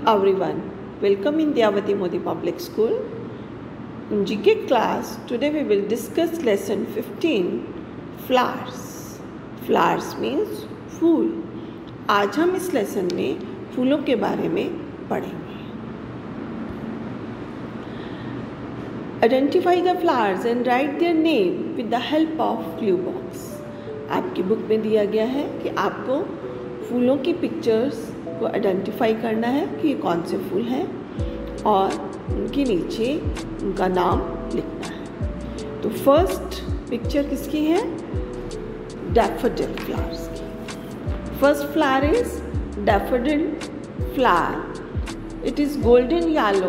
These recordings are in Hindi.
everyone, welcome in Dyavati Modi Public School. In GK class, today we will discuss lesson 15, flowers. Flowers means फूल. आज हम इस लेसन में फूलों के बारे में पढ़ेंगे. Identify the flowers and write their name with the help of clue box. आपकी बुक में दिया गया है कि आपको फूलों की पिक्चर्स को आइडेंटिफाई करना है कि ये कौन से फूल हैं और उनके नीचे उनका नाम लिखना है. तो फर्स्ट पिक्चर किसकी है? डैफोडिल फ्लावर्स की. First flower is daffodil flower. It is golden yellow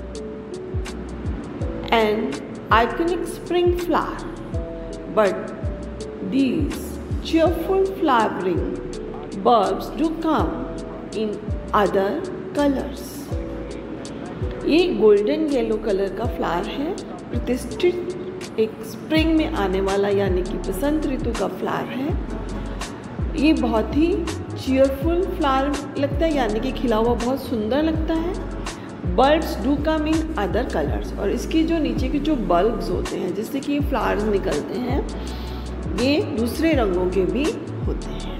and iconic spring flower, but these cheerful flowering bulbs do come in other colors. ये गोल्डन येलो कलर का फ्लावर है. प्रतिष्ठित एक स्प्रिंग में आने वाला यानी कि बसंत ऋतु का फ्लावर है. ये बहुत ही चीयरफुल फ्लावर लगता है यानी कि खिला हुआ बहुत सुंदर लगता है. Bulbs do come in other colours, और इसकी जो नीचे के जो बल्ब्स होते हैं जिससे कि ये फ्लावर्स निकलते हैं ये दूसरे रंगों के भी होते हैं.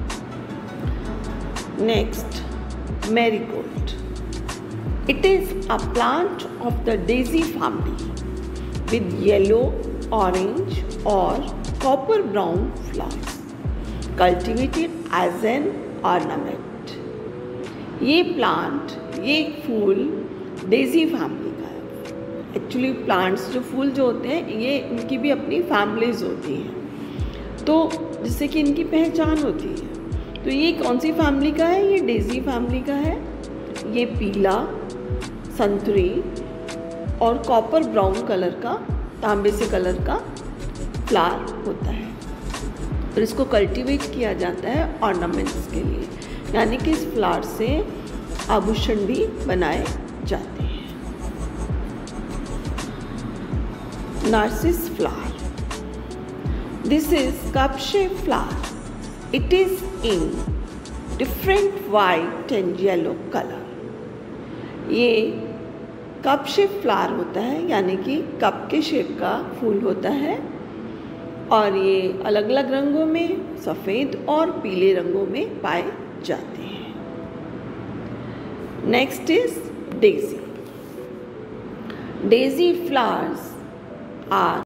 Next, marigold. It is a plant of the daisy family with yellow, orange और copper brown flowers, cultivated as an ornament. ये प्लांट, ये फूल डेजी फैमिली का है. एक्चुअली प्लांट्स जो फूल जो होते हैं ये इनकी भी अपनी फैमिलीज होती हैं, तो जिससे कि इनकी पहचान होती है. तो ये कौन सी फैमिली का है? ये डेजी फैमिली का है. ये पीला, संतरी और कॉपर ब्राउन कलर का, तांबे से कलर का फ्लावर होता है और इसको कल्टीवेट किया जाता है ऑर्नामेंट्स के लिए, यानी कि इस फ्लावर से आभूषण भी बनाए जाते हैं. Narcissus flower. This is cup shape flower. It is in different white and yellow colour. ये कप शेप फ्लावर होता है यानी कि कप के शेप का फूल होता है और ये अलग अलग रंगों में, सफ़ेद और पीले रंगों में पाए जाते हैं. Next is daisy. Daisy flowers are